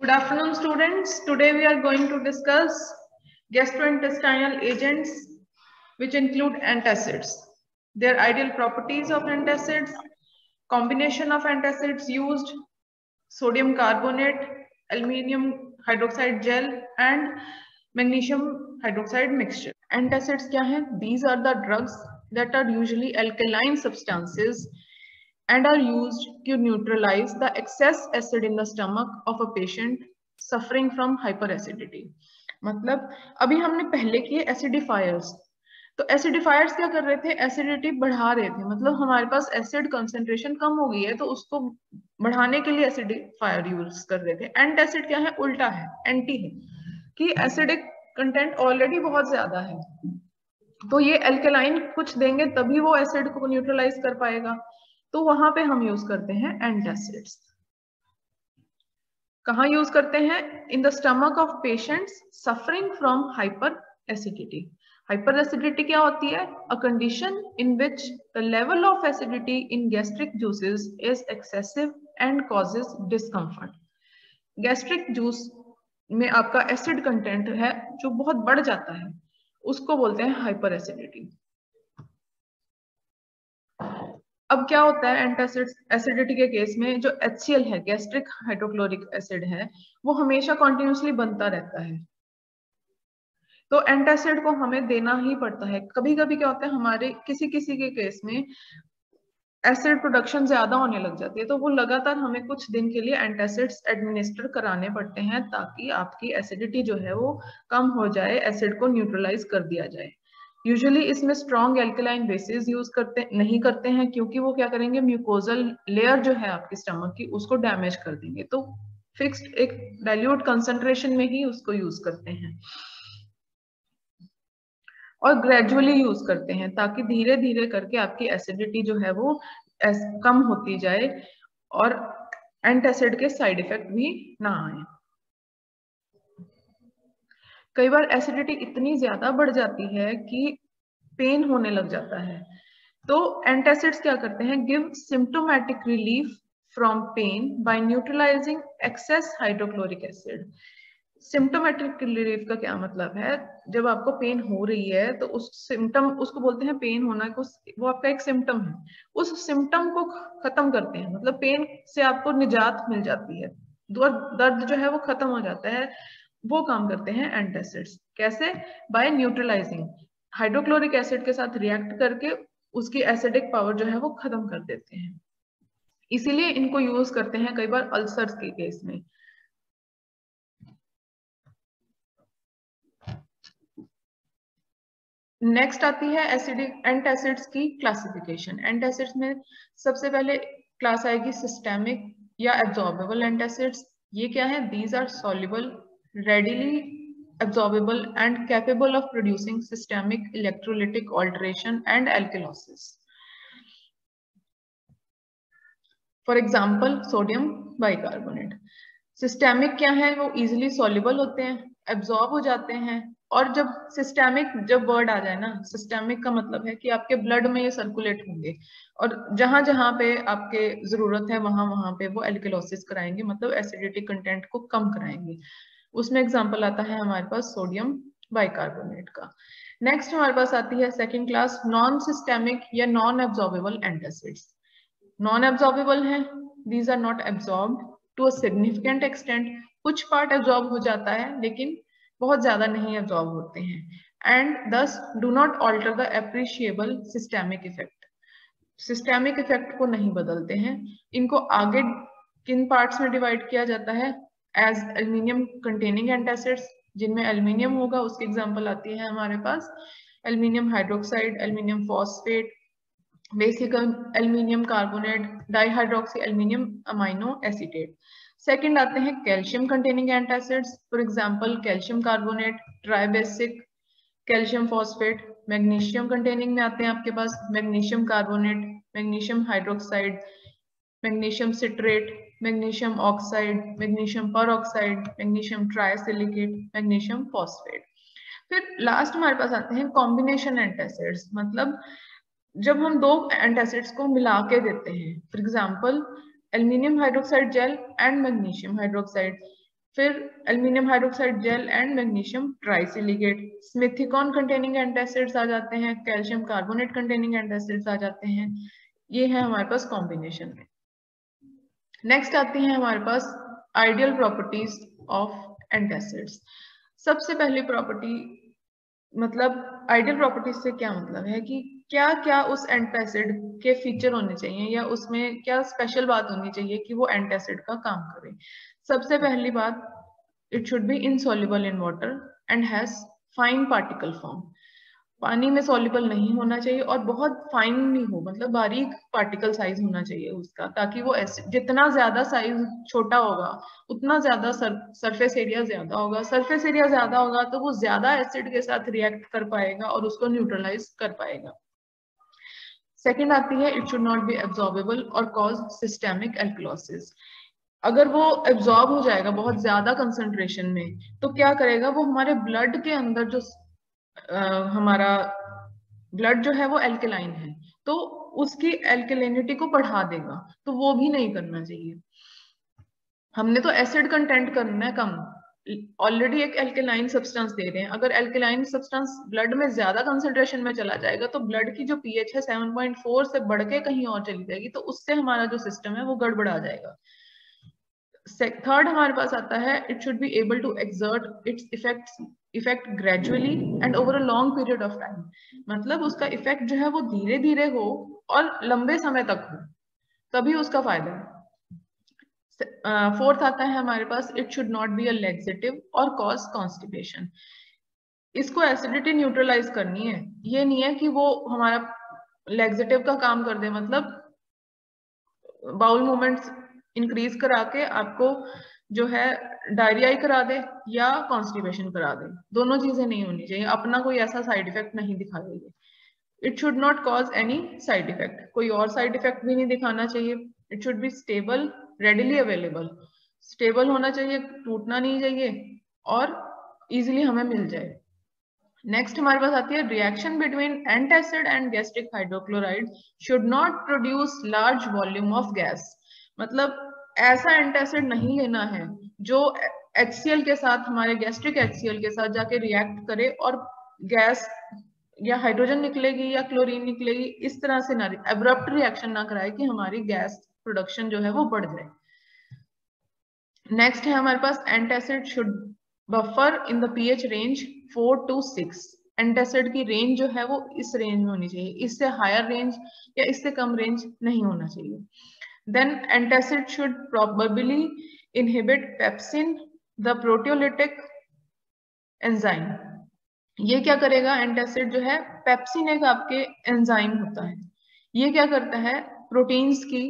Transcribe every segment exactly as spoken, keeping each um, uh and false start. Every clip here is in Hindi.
Good afternoon, students. Today we are going to discuss gastrointestinal agents, which include antacids, their ideal properties of antacids, combination of antacids used, sodium carbonate, aluminium hydroxide gel, and magnesium hydroxide mixture. Antacids क्या हैं? These are the drugs that are usually alkaline substances and are used to neutralize the excess acid in the stomach of a patient suffering from hyperacidity. मतलब अभी हमने पहले किए एसिडिफायर्स, तो एसिडिफायर्स क्या कर रहे थे? एसिडिटी बढ़ा रहे थे, मतलब हमारे पास एसिड कंसंट्रेशन कम हो गई है तो उसको बढ़ाने के लिए एसिडिफायर यूज कर रहे थे. एंटासिड क्या है? उल्टा है, एंटी है, कि एसिडिक कंटेंट ऑलरेडी बहुत ज्यादा है तो ये एल्केलाइन कुछ देंगे तभी वो एसिड को न्यूट्रलाइज कर पाएगा, तो वहां पे हम यूज करते हैं एंटासिड्स. कहाँ यूज करते हैं? In the stomach of patients suffering from hyper acidity. Hyper acidity क्या होती है? A condition in which the level of acidity in gastric juices is excessive and causes discomfort. Gastric juice में आपका एसिड कंटेंट है जो बहुत बढ़ जाता है, उसको बोलते हैं हाइपर एसिडिटी. अब क्या होता है एंटासिड एसिडिटी के केस में? जो एच सी एल है, गैस्ट्रिक हाइड्रोक्लोरिक एसिड है, वो हमेशा कॉन्टिन्यूसली बनता रहता है, तो एंटासिड को हमें देना ही पड़ता है. कभी कभी क्या होता है, हमारे किसी किसी के केस में एसिड प्रोडक्शन ज्यादा होने लग जाती है, तो वो लगातार हमें कुछ दिन के लिए एंटासिड्स एडमिनिस्टर कराने पड़ते हैं ताकि आपकी एसिडिटी जो है वो कम हो जाए, एसिड को न्यूट्रलाइज कर दिया जाए. यूजुअली इसमें स्ट्रॉन्ग एल्कलाइन बेसिस यूज करते नहीं करते हैं, क्योंकि वो क्या करेंगे, म्यूकोजल लेयर जो है आपकी स्टमक की उसको डैमेज कर देंगे, तो फिक्स्ड एक डाइल्यूट कंसंट्रेशन में ही उसको यूज करते हैं और ग्रेजुअली यूज करते हैं ताकि धीरे धीरे करके आपकी एसिडिटी जो है वो कम होती जाए और एंटासिड के साइड इफेक्ट भी ना आए. कई बार एसिडिटी इतनी ज्यादा बढ़ जाती है कि पेन होने लग जाता है, तो एंटासिड्स क्या करते हैं? Give symptomatic relief from pain by neutralising excess hydrochloric acid. Symptomatic relief का क्या मतलब है? जब आपको पेन हो रही है तो उस सिम्टम, उसको बोलते हैं पेन होना, वो आपका एक सिम्टम है, उस सिम्टम को खत्म करते हैं, मतलब पेन से आपको निजात मिल जाती है, दर्द जो है वो खत्म हो जाता है, वो काम करते हैं एंटासिड्स. कैसे? बाय न्यूट्रलाइजिंग, हाइड्रोक्लोरिक एसिड के साथ रिएक्ट करके उसकी एसिडिक पावर जो है वो खत्म कर देते हैं. इसीलिए इनको यूज करते हैं कई बार अल्सर्स के केस में. नेक्स्ट आती है एसिडिक एंटासिड्स की क्लासिफिकेशन. एंटासिड्स में सबसे पहले क्लास आएगी सिस्टेमिक या एब्जॉर्बेबल एंटासिड्स. ये क्या है? These are soluble, readily absorbable and capable of producing systemic electrolytic alteration and alkalosis. For example, sodium bicarbonate. Systemic क्या है? वो इजिली सॉल्युबल होते हैं, एब्जॉर्ब हो जाते हैं, और जब सिस्टेमिक जब वर्ड आ जाए ना, सिस्टेमिक का मतलब है कि आपके ब्लड में ये सर्कुलेट होंगे और जहां जहां पे आपके जरूरत है वहां वहां पे वो एल्कलोसिस कराएंगे, मतलब एसिडिटी कंटेंट को कम कराएंगे. उसमें एग्जांपल आता है हमारे पास सोडियम बाइकार्बोनेट का. नेक्स्ट हमारे पास आती है सेकंड क्लास नॉन सिस्टेमिक या non absorbable antacids. Non absorbable हैं, these are not absorbed to a significant extent. कुछ पार्ट एब्जॉर्ब हो जाता है लेकिन बहुत ज्यादा नहीं एब्जॉर्ब होते हैं, and thus do not alter the appreciable systemic effect. Systemic effect को नहीं बदलते हैं. इनको आगे किन पार्ट्स में डिवाइड किया जाता है? एज एल्यूमिनियम कंटेनिंग एंटासिड्स, जिनमें एल्यूमिनियम होगा, उसकी एग्जांपल आती है हमारे पास aluminium hydroxide, aluminium phosphate, basic aluminium carbonate, dihydroxy aluminium amino acetate. Second आते हैं calcium containing antacids, for example calcium carbonate, tribasic, calcium phosphate. Magnesium containing में आते हैं आपके पास magnesium carbonate, magnesium hydroxide, magnesium citrate, magnesium oxide, magnesium peroxide, magnesium trisilicate, magnesium phosphate. फिर लास्ट हमारे पास आते हैं कॉम्बिनेशन एंटासिड्स, मतलब जब हम दो एंटासिड्स को मिला के देते हैं, for example aluminium hydroxide gel and magnesium hydroxide. फिर aluminium hydroxide gel and magnesium trisilicate, simethicone containing antacids आ जाते हैं, कैल्शियम कार्बोनेट कंटेनिंग एंटासिड्स आ जाते हैं। ये है हमारे पास कॉम्बिनेशन में। नेक्स्ट आती है हमारे पास आइडियल प्रॉपर्टीज ऑफ एंटासिड्स। सबसे पहली प्रॉपर्टी, मतलब आइडियल प्रॉपर्टीज से क्या मतलब है कि क्या क्या उस एंटासिड के फीचर होने चाहिए या उसमें क्या स्पेशल बात होनी चाहिए कि वो एंटासिड का काम करे। सबसे पहली बात, it should be insoluble in water and has fine particle form. पानी में सॉल्युबल नहीं होना चाहिए और बहुत फाइन नहीं हो, मतलब बारीक पार्टिकल साइज होना चाहिए उसका, ताकि वो एसिड, जितना ज्यादा साइज छोटा होगा उतना ज्यादा सर, सरफेस एरिया ज्यादा होगा, सरफेस एरिया ज्यादा होगा तो वो ज्यादा एसिड के साथ रिएक्ट कर पाएगा और उसको न्यूट्रलाइज कर पाएगा। सेकेंड आती है, it should not be absorbable और कॉज सिस्टेमिक एल्कलोसिस। अगर वो एब्जॉर्ब हो जाएगा बहुत ज्यादा कंसंट्रेशन में तो क्या करेगा, वो हमारे ब्लड के अंदर जो Uh, हमारा ब्लड जो है वो एल्केलाइन है तो उसकी एल्केलिनिटी को बढ़ा देगा, तो वो भी नहीं करना चाहिए। हमने तो एसिड कंटेंट करना है कम, ऑलरेडी एक एल्केलाइन सब्सटेंस दे रहे हैं, अगर एल्केलाइन सब्सटेंस ब्लड में ज्यादा कंसंट्रेशन में चला जाएगा तो ब्लड की जो पीएच है सेवन पॉइंट फोर से बढ़ के कहीं और चली जाएगी, तो उससे हमारा जो सिस्टम है वो गड़बड़ा जाएगा। थर्ड हमारे पास आता है, it should be able to exert its effects effect gradually and over a long period of time. मतलब उसका इफेक्ट जो है वो धीरे धीरे हो और लंबे समय तक हो, तभी उसका फायदा है। फोर्थ uh, आता है हमारे पास, it should not be a laxative और कॉज कॉन्स्टिपेशन। इसको एसिडिटी न्यूट्रलाइज करनी है, ये नहीं है कि वो हमारा लैक्सेटिव का काम कर दे, मतलब बाउल मूवमेंट्स इंक्रीज करा के आपको जो है डायरिया ही करा दे या कॉन्स्टिपेशन करा दे, दोनों चीजें नहीं होनी चाहिए, अपना कोई ऐसा साइड इफेक्ट नहीं दिखा देगी। It should not cause any side effect, कोई और साइड इफेक्ट भी नहीं दिखाना चाहिए। It should be stable, readily available, stable होना चाहिए, टूटना नहीं चाहिए और इजिली हमें मिल जाए। नेक्स्ट हमारे पास आती है, reaction between antacid and gastric hydrochloride should not produce large volume of gas. मतलब ऐसा एंटासिड नहीं लेना है जो HCl के साथ, हमारे गैस्ट्रिक HCl के साथ जाके रिएक्ट करे और गैस या हाइड्रोजन निकलेगी या क्लोरीन निकलेगी, इस तरह से ना एब्रप्ट रिएक्शन ना कराए कि हमारी गैस प्रोडक्शन जो है वो बढ़ जाए। नेक्स्ट है हमारे पास, antacid should buffer in the pH range four to six. Antacid की रेंज जो है वो इस रेंज में होनी चाहिए, इससे हायर रेंज या इससे कम रेंज नहीं होना चाहिए। Then antacid should probably inhibit pepsin the proteolytic enzyme. ये क्या करेगा, एंटासिड जो है, पेप्सिन एक आपके एंजाइम होता है, ये क्या करता है, प्रोटीन्स की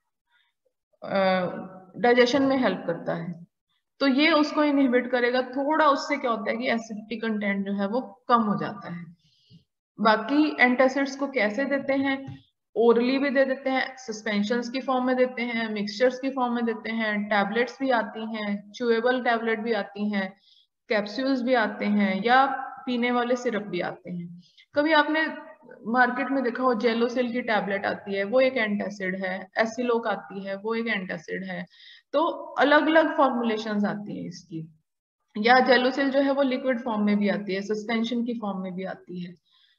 डाइजेशन uh, में हेल्प करता है, तो ये उसको इनहिबिट करेगा थोड़ा, उससे क्या होता है कि एसिडिटी कंटेंट जो है वो कम हो जाता है। बाकी एंटासिड्स को कैसे देते हैं, ओरली भी दे देते हैं, सस्पेंशंस की फॉर्म में देते हैं, मिक्सचर्स की फॉर्म में देते हैं, टैबलेट्स भी आती हैं, च्यूएबल टैबलेट भी आती हैं, कैप्सूल्स भी आते हैं या पीने वाले सिरप भी आते हैं। कभी आपने मार्केट में देखा हो जेलोसिल की टैबलेट आती है, वो एक एंटासिड है, एसिलोक आती है, वो एक एंटासिड है, तो अलग अलग फॉर्मुलेशंस आती है इसकी। या जेलोसिल जो है वो लिक्विड फॉर्म में भी आती है, सस्पेंशन की फॉर्म में भी आती है।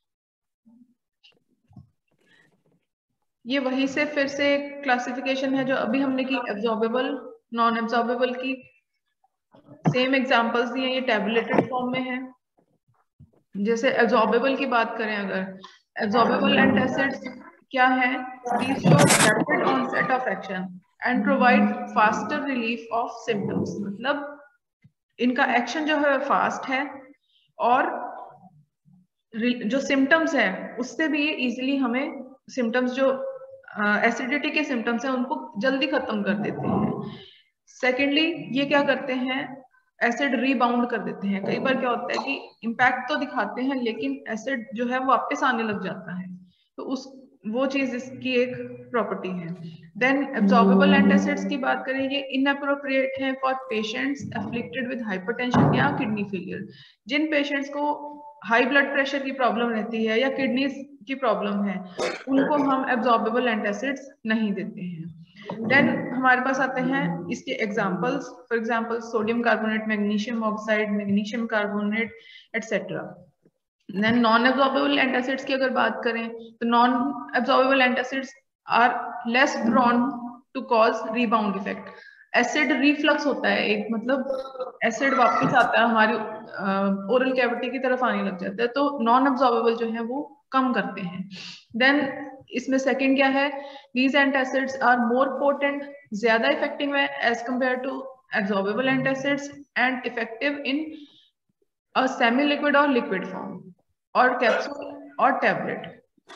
ये वहीं से फिर से क्लासिफिकेशन है जो अभी हमने की, एब्जॉर्बेबल, नॉन एब्जॉर्बेबल की, सेम एग्जांपल्स दिए, ये टैबलेटेड फॉर्म में है। जैसे एब्जॉर्बेबल की बात करें, अगर एब्जॉर्बेबल एंटासिड्स क्या है, these show rapid onset of action and provide faster relief of symptoms. मतलब इनका एक्शन जो है फास्ट है और जो सिम्टम्स है उससे भी ये इजिली हमें, सिम्टम्स जो एसिडिटी के सिम्टम्स हैं उनको जल्दी खत्म कर देते हैं। सेकेंडली ये क्या करते हैं, एसिड रीबाउंड कर देते हैं। कई बार क्या होता है कि इम्पैक्ट तो दिखाते हैं लेकिन एसिड जो है वो वापस आने लग जाता है, तो उस वो चीज इसकी एक प्रॉपर्टी है। देन एब्जॉर्बेबल एंटासिड्स की बात करें, ये इनअप्रोप्रिएट है for patients afflicted with hypertension या किडनी फेलियर। जिन पेशेंट्स को हाई ब्लड प्रेशर की प्रॉब्लम रहती है या किडनी की प्रॉब्लम है, उनको हम एब्जॉर्बेबल एंटासिड्स नहीं देते हैं। देन हमारे पास आते हैं इसके examples, for example sodium carbonate, magnesium oxide, magnesium carbonate etcetera. Then non absorbable antacids की अगर बात करें तो non absorbable antacids are less drawn to cause rebound effect. Acid reflux होता है एक, मतलब एसिड वापस आता है हमारी ओरल uh, कैविटी की तरफ आने लग जाता है, तो नॉन एब्जॉर्बेबल जो है वो कम करते हैं। देन इसमें सेकंड क्या है, these antacids are more potent, ज्यादा इफेक्टिव है as compared to absorbable antacids and effective in a semi liquid और लिक्विड फॉर्म और कैप्सूल और टैबलेट।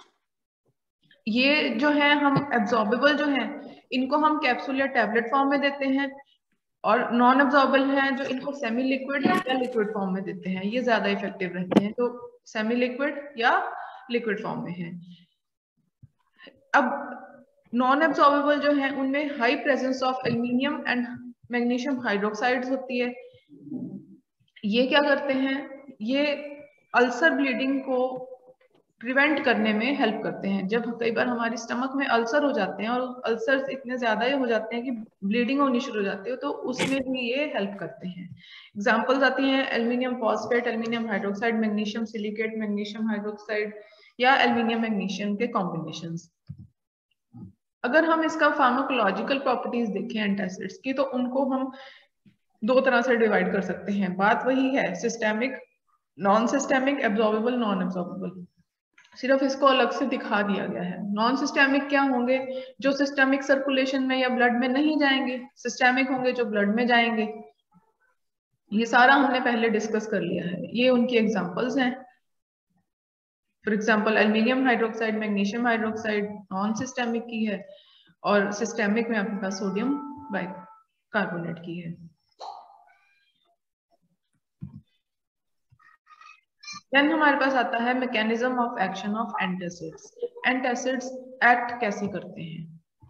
ये जो है हम एब्जॉर्बेबल जो है इनको हम कैप्सूल या टैबलेट फॉर्म में देते हैं, और नॉन एब्जॉर्बेबल है जो इनको सेमी लिक्विड या लिक्विड फॉर्म में देते हैं, ये ज्यादा इफेक्टिव रहते हैं, तो सेमी लिक्विड या लिक्विड फॉर्म में है। अब नॉन एब्जॉर्बेबल जो है उनमें high presence of aluminium and magnesium hydroxides होती है। ये क्या करते हैं, ये अल्सर ब्लीडिंग को प्रिवेंट करने में हेल्प करते हैं। जब कई बार हमारे स्टमक में अल्सर हो जाते हैं और अल्सर इतने ज्यादा हो जाते हैं कि ब्लीडिंग होनी शुरू हो जाती है, तो उसमें भी ये हेल्प करते हैं। एग्जांपल्स आती हैं aluminium phosphate, aluminium hydroxide, magnesium silicate, magnesium hydroxide या एल्यूमिनियम मैग्नीशियम के कॉम्बिनेशंस। अगर हम इसका फार्माकोलॉजिकल प्रॉपर्टीज देखें एंटासिड्स की, तो उनको हम दो तरह से डिवाइड कर सकते हैं। बात वही है systemic, non systemic, absorbable, non absorbable, सिर्फ इसको अलग से दिखा दिया गया है। नॉन सिस्टेमिक क्या होंगे, जो सिस्टेमिक सर्कुलेशन में या ब्लड में नहीं जाएंगे, सिस्टेमिक होंगे जो ब्लड में जाएंगे। ये सारा हमने पहले डिस्कस कर लिया है, ये उनकी एग्जांपल्स हैं। For example aluminium hydroxide, magnesium hydroxide non systemic की है, और सिस्टेमिक में आपके पास सोडियम बाइकार्बोनेट की है। देन हमारे पास आता है mechanism of action of antacids. Antacids act कैसे करते हैं।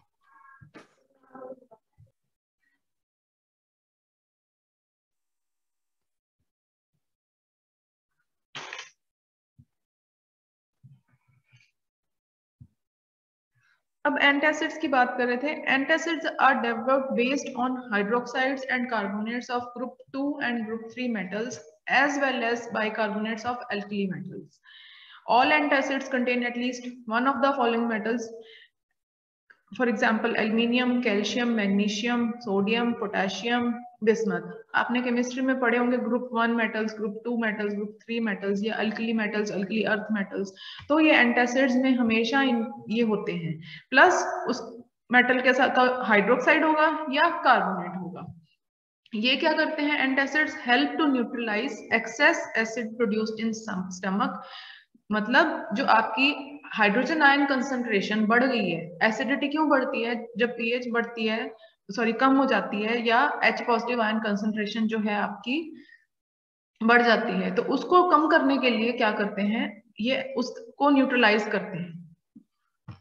अब एंटासिड्स की बात कर रहे थे। Antacids are developed based on hydroxides and carbonates of group two and group three metals as well as bicarbonates of alkali metals. All antacids contain at least one of the following metals. For example, aluminium, calcium, magnesium, sodium, potassium, bismuth. आपने केमिस्ट्री में पढ़े होंगे group one metals, group two metals, group three metals या alkali metals, alkali earth metals. तो ये एंटासिड्स में हमेशा इन ये होते हैं। प्लस उस मेटल के साथ हाइड्रोक्साइड होगा या कार्बोनेट होगा। ये क्या करते हैं, antacids help to neutralize excess acid produced in stomach. मतलब जो आपकी हाइड्रोजन आयन कंसंट्रेशन बढ़ गई है, एसिडिटी क्यों बढ़ती है, जब पीएच बढ़ती है, सॉरी कम हो जाती है, या एच पॉजिटिव आयन कंसंट्रेशन जो है आपकी बढ़ जाती है, तो उसको कम करने के लिए क्या करते हैं, ये उसको न्यूट्रलाइज करते हैं।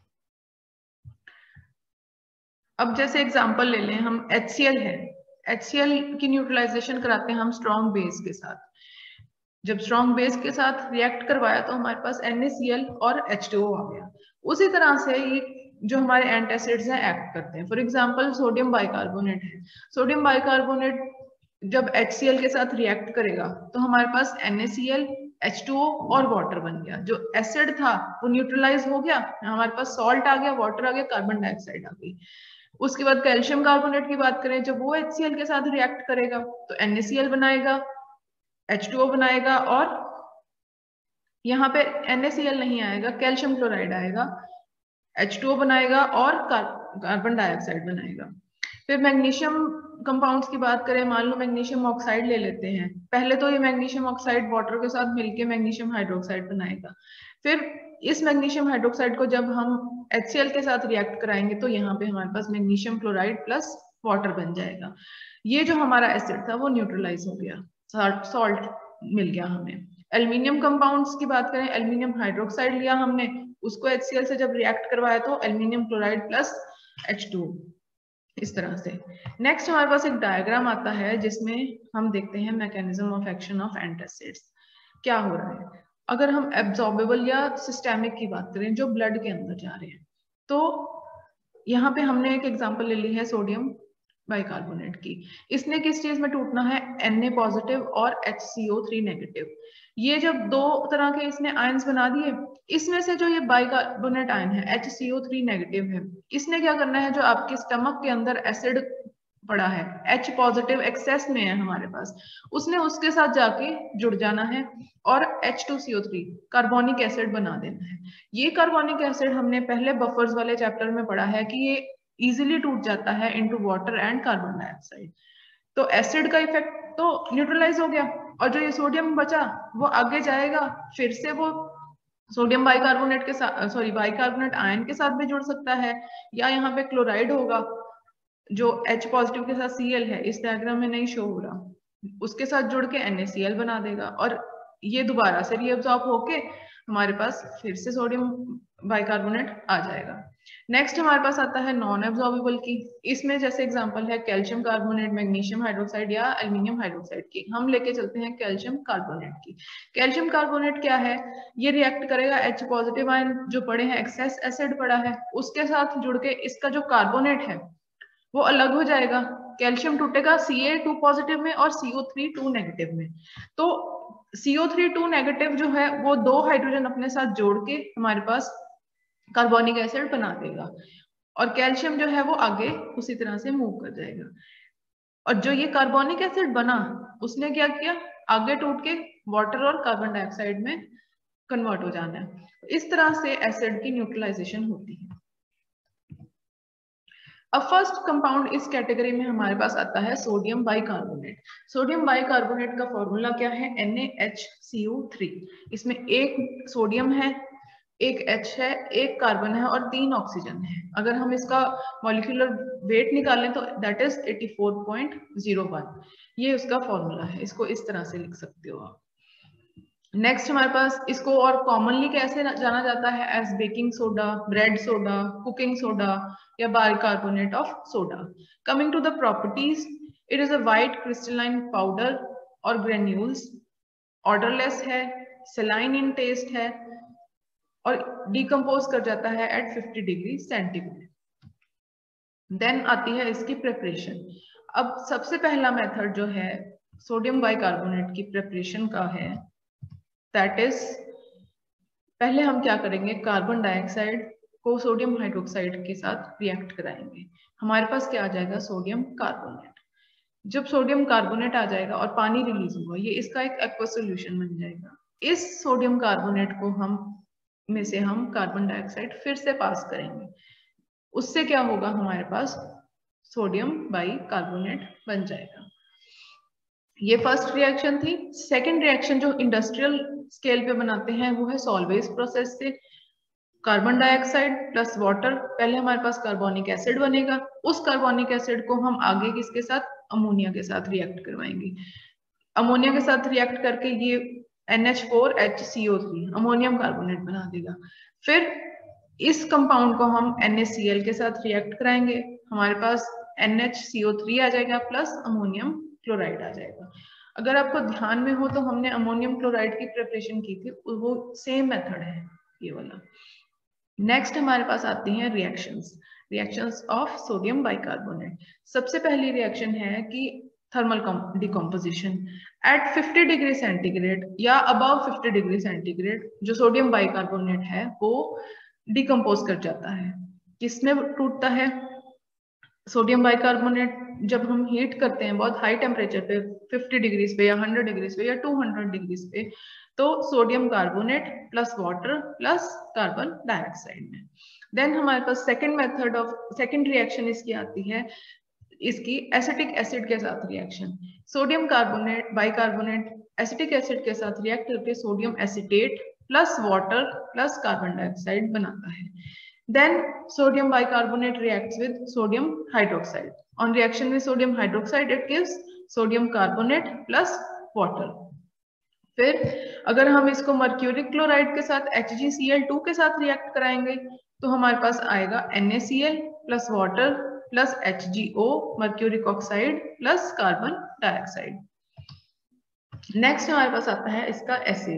अब जैसे एग्जांपल ले लें हम, एच सी एल है, एच सी एल की न्यूट्रलाइजेशन कराते हैं हम स्ट्रॉन्ग बेस के साथ। जब स्ट्रॉन्ग बेस के साथ रिएक्ट करवाया तो हमारे पास एन ए सी एल और एच टू ओ आ गया। उसी तरह से ये जो हमारे एंटासिड्स हैं एक्ट करते हैं। फॉर एग्जांपल सोडियम बाइकार्बोनेट है, सोडियम बाइकार्बोनेट जब एच सी एल के साथ रिएक्ट करेगा तो हमारे पास N A C L, H two O और वाटर बन गया। जो एसिड था वो न्यूट्रलाइज हो गया, हमारे पास सॉल्ट आ गया, वाटर आ गया, कार्बन डाइऑक्साइड आ गई। उसके बाद कैल्शियम कार्बोनेट की बात करें, जब वो एच सी एल के साथ रिएक्ट करेगा तो एन ए सी एल बनाएगा, एच टू ओ बनाएगा, और यहाँ पे एन ए सी एल नहीं आएगा, कैल्शियम क्लोराइड आएगा, एच टू ओ बनाएगा और कार्बन डाइऑक्साइड बनाएगा। फिर मैग्नीशियम कंपाउंड्स की बात करें, मान लो मैग्नीशियम ऑक्साइड ले लेते हैं। पहले तो ये मैग्नीशियम ऑक्साइड वाटर के साथ मिलके मैग्नीशियम हाइड्रोक्साइड बनाएगा। फिर इस मैग्नीशियम हाइड्रोक्साइड को जब हम एच सी एल के साथ रिएक्ट कराएंगे तो यहाँ पे हमारे पास मैग्नीशियम क्लोराइड प्लस वाटर बन जाएगा। ये जो हमारा एसिड था वो न्यूट्रलाइज हो गया, सॉल्ट मिल गया हमें। एल्यूमिनियम कंपाउंड्स की बात करें, एल्यूमिनियम हाइड्रोक्साइड लिया हमने, उसको एच सी एल से जब रिएक्ट करवाया तो aluminium chloride plus H two, इस तरह से। नेक्स्ट हमारे पास एक डायग्राम आता है जिसमें हम देखते हैं mechanism of action of antacids. क्या हो रहा है, अगर हम एब्जॉर्बेबल या सिस्टेमिक की बात करें जो ब्लड के अंदर जा रहे हैं, तो यहाँ पे हमने एक एग्जांपल ले ली है सोडियम बाइकार्बोनेट की। इसने किस चीज में टूटना है, Na पॉजिटिव और H C O three negative. ये जब दो तरह के इसने आयंस बना दिए, इसमें से जो ये बाइकार्बोनेट आयन है H C O three negative है, इसने क्या करना है, जो आपके स्टमक के अंदर एसिड पड़ा है, H पॉजिटिव एक्सेस में है हमारे पास, उसने उसके साथ जाके जुड़ जाना है और H two C O three carbonic acid बना देना है। ये कार्बोनिक एसिड हमने पहले बफर्स वाले चैप्टर में पढ़ा है कि ये इजीली टूट जाता है into water and carbon dioxide. तो एसिड का इफेक्ट तो न्यूट्रलाइज हो गया, और जो ये सोडियम बचा वो आगे जाएगा, फिर से वो सोडियम बाइकार्बोनेट के साथ, सॉरी बाइकार्बोनेट आयन के साथ भी जुड़ सकता है, या यहाँ पे क्लोराइड होगा जो H पॉजिटिव के साथ Cl है, इस डायग्राम में नहीं शो हो रहा, उसके साथ जुड़ के एन ए सी एल बना देगा, और ये दोबारा से रीअब्सॉर्ब होके हमारे पास फिर से सोडियम बाइकार्बोनेट आ जाएगा। नेक्स्ट हमारे पास आता है नॉन एब्जॉर्बेबल की। इसमें जैसे एग्जांपल है कैल्शियम कार्बोनेट, मैग्नीशियम हाइड्रोक्साइड या एल्युमिनियम हाइड्रोक्साइड की। हम लेके चलते हैं कैल्शियम कार्बोनेट की। कैल्शियम कार्बोनेट क्या है, ये रिएक्ट करेगा H पॉजिटिव आयन जो पड़े हैं, एक्सेस एसिड पड़ा है, उसके साथ जुड़ के इसका जो कार्बोनेट है वो अलग हो जाएगा। कैल्शियम टूटेगा सी ए टू पॉजिटिव में और C O three two negative में। तो C O three two negative जो है वो दो हाइड्रोजन अपने साथ जोड़ के हमारे पास कार्बोनिक एसिड बना देगा, और कैल्शियम जो है वो आगे उसी तरह से मूव कर जाएगा। और जो ये कार्बोनिक एसिड बना उसने क्या किया, आगे टूट के वाटर और कार्बन डाइऑक्साइड में कन्वर्ट हो जाना है। इस तरह से एसिड की न्यूट्रलाइजेशन होती है। अब फर्स्ट कंपाउंड इस कैटेगरी में हमारे पास आता है सोडियम बाइकार्बोनेट। सोडियम बाइकार्बोनेट का फॉर्मूला क्या है, N A H C O three. इसमें एक सोडियम है, एक H है, एक कार्बन है और तीन ऑक्सीजन है। अगर हम इसका मॉलिक्यूलर वेट निकालें तो that is eighty four point zero one. ये उसका फॉर्मूला है, इसको इस तरह से लिख सकते हो आप। नेक्स्ट हमारे पास इसको और कॉमनली कैसे जाना जाता है, as baking soda, bread soda, cooking soda या bicarbonate of soda. Coming to the properties, it is a white crystalline powder और ग्रेन्यूल्स, ऑर्डरलेस है, सेलाइन इन टेस्ट है और डिकम्पोज कर जाता है at fifty degree centigrade. Then आती है इसकी प्रिपरेशन। अब सबसे पहला मेथड जो है सोडियम बाइकार्बोनेट की प्रिपरेशन का है, दैट इज पहले हम क्या करेंगे, कार्बन डाइऑक्साइड को सोडियम हाइड्रोक्साइड के साथ रिएक्ट कराएंगे। हमारे पास क्या आ जाएगा, सोडियम कार्बोनेट। जब सोडियम कार्बोनेट आ जाएगा और पानी रिलीज होगा, ये इसका एक एक्वस सॉल्यूशन बन जाएगा। इस सोडियम कार्बोनेट को हम में से हम कार्बन डाइऑक्साइड फिर से पास करेंगे, उससे क्या होगा, हमारे पास सोडियम बाइकार्बोनेट बन जाएगा। ये फर्स्ट रिएक्शन थी। सेकंड रिएक्शन जो इंडस्ट्रियल स्केल पे बनाते हैं वो है सॉल्वेज प्रोसेस से। कार्बन डाइऑक्साइड प्लस वाटर, पहले हमारे पास कार्बोनिक एसिड बनेगा, उस कार्बोनिक एसिड को हम आगे किसके साथ, अमोनिया के साथ रिएक्ट करवाएंगे। अमोनिया के साथ रिएक्ट करके ये N H four H C O three ammonium carbonate बना देगा। फिर इस कंपाउंड को हम एन ए सी एल के साथ रिएक्ट कराएंगे, हमारे पास N H C O three आ जाएगा प्लस अमोनियम क्लोराइड आ जाएगा। अगर आपको ध्यान में हो तो हमने अमोनियम क्लोराइड की प्रिपरेशन की थी, वो सेम मेथड है ये वाला। नेक्स्ट हमारे पास आती हैं reactions, reactions of sodium bicarbonate. सबसे पहली रिएक्शन है कि thermal decomposition at fifty degree centigrade या अबव फिफ्टी डिग्री सेंटीग्रेड जो सोडियम बाइकार्बोनेट है वो डिकम्पोज कर जाता है। किसमें टूटता है, सोडियम बाइकार्बोनेट जब हम हीट करते हैं बहुत हाई टेम्परेचर पे, फिफ्टी डिग्रीज पे या हंड्रेड डिग्रीज पे या टू हंड्रेड डिग्रीज पे, तो sodium carbonate plus water plus carbon dioxide में। देन हमारे पास second method of second reaction इसकी आती है, इसकी एसिटिक एसिड के साथ reaction. Sodium carbonate bicarbonate acetic acid के साथ रिएक्ट करके sodium acetate plus water plus carbon dioxide बनाता है। Then sodium bicarbonate reacts with sodium hydroxide. On reaction with sodium hydroxide, it gives sodium carbonate plus water. फिर अगर हम इसको मर्क्यूरिक क्लोराइड के साथ H G C L two के साथ रिएक्ट कराएंगे तो हमारे पास आएगा N A C L plus water plus H G O mercuric oxide plus carbon dioxide. Next हमारे पास आता है इसका एसिड।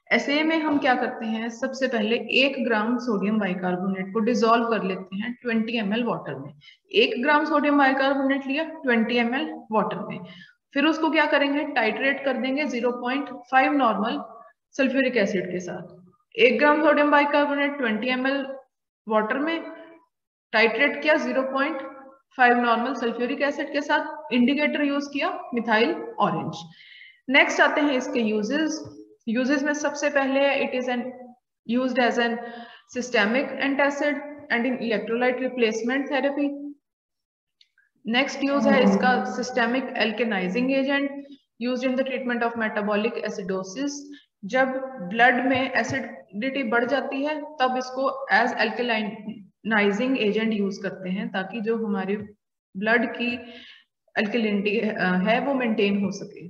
ऐसे में हम क्या करते हैं, सबसे पहले एक ग्राम सोडियम बाइकार्बोनेट को डिसॉल्व कर लेते हैं ट्वेंटी एम एल वाटर में। एक ग्राम सोडियम बाइकार्बोनेट लिया ट्वेंटी एम एल वाटर में, फिर उसको क्या करेंगे, टाइट्रेट कर देंगे zero point five normal sulphuric acid के साथ। एक gram sodium bicarbonate twenty M L water में टाइट्रेट किया zero point five normal sulphuric acid के साथ, इंडिकेटर यूज किया मिथाइल ऑरेंज। नेक्स्ट आते हैं इसके यूजेस। यूजेस में सबसे पहले it is an used as an systemic antacid and in electrolyte replacement therapy. Next use है इसका systemic alkalizing agent used in the treatment of metabolic acidosis. जब ब्लड में एसिडिटी बढ़ जाती है तब इसको एज एल्केलाइनाइजिंग एजेंट यूज करते हैं, ताकि जो हमारे ब्लड की एल्केलिनिटी है वो मेंटेन हो सके।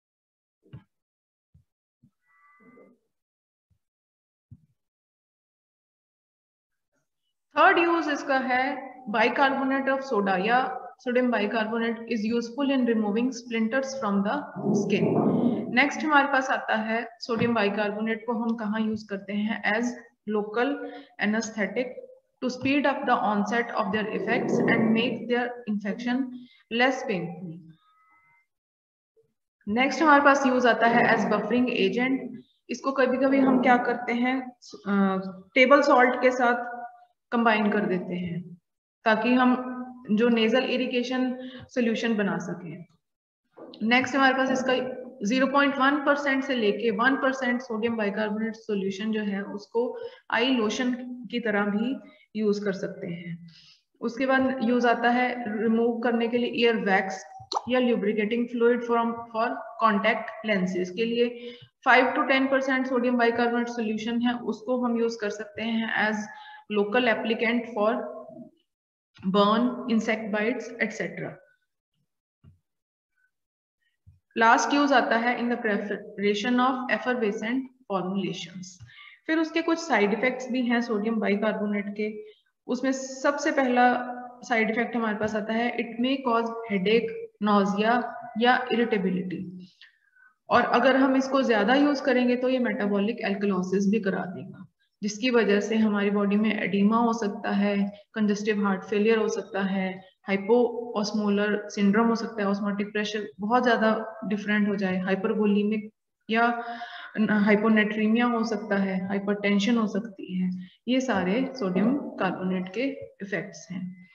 थर्ड यूज इसका है बाइकार्बोनेट ऑफ सोडा या sodium bicarbonate is useful in removing splinters from the skin. Next हमारे पास आता है सोडियम बाइकार्बोनेट को हम कहाँ यूज करते हैं, as local anaesthetic to speed up the onset of their effects and make their injection less painful. Next हमारे पास यूज आता है एज बफरिंग एजेंट। इसको कभी कभी हम क्या करते हैं, टेबल सॉल्ट के साथ कंबाइन कर देते हैं ताकि हम जो नेजल इरिगेशन सॉल्यूशन बना सकें। नेक्स्ट हमारे पास इसका ज़ीरो पॉइंट वन परसेंट से लेके one percent sodium bicarbonate solution जो है उसको आई लोशन की तरह भी यूज कर सकते हैं। उसके बाद यूज आता है रिमूव करने के लिए ईयर वैक्स या lubricating fluid from for contact lenses के लिए five to ten percent sodium bicarbonate solution है उसको हम यूज कर सकते हैं as local applicant for burn, insect bites etcetera. Last use आता है in the preparation of effervescent formulations. फिर उसके कुछ साइड इफेक्ट्स भी हैं सोडियम बाइकार्बोनेट के। उसमें सबसे पहला साइड इफेक्ट हमारे पास आता है, it may cause headache, nausea या इरिटेबिलिटी। और अगर हम इसको ज्यादा यूज करेंगे तो ये मेटाबॉलिक एल्कलोसिस भी करा देगा, जिसकी वजह से हमारी बॉडी में एडिमा हो सकता है, कंजस्टिव हार्ट फेलियर हो सकता है, हाइपोऑस्मोलर सिंड्रोम हो सकता है, ऑस्मोटिक प्रेशर बहुत ज्यादा डिफरेंट हो जाए, हाइपरवोलीमिक या हाइपोनेट्रीमिया हो सकता है, हाइपरटेंशन हो सकती है। ये सारे सोडियम कार्बोनेट के इफेक्ट्स हैं।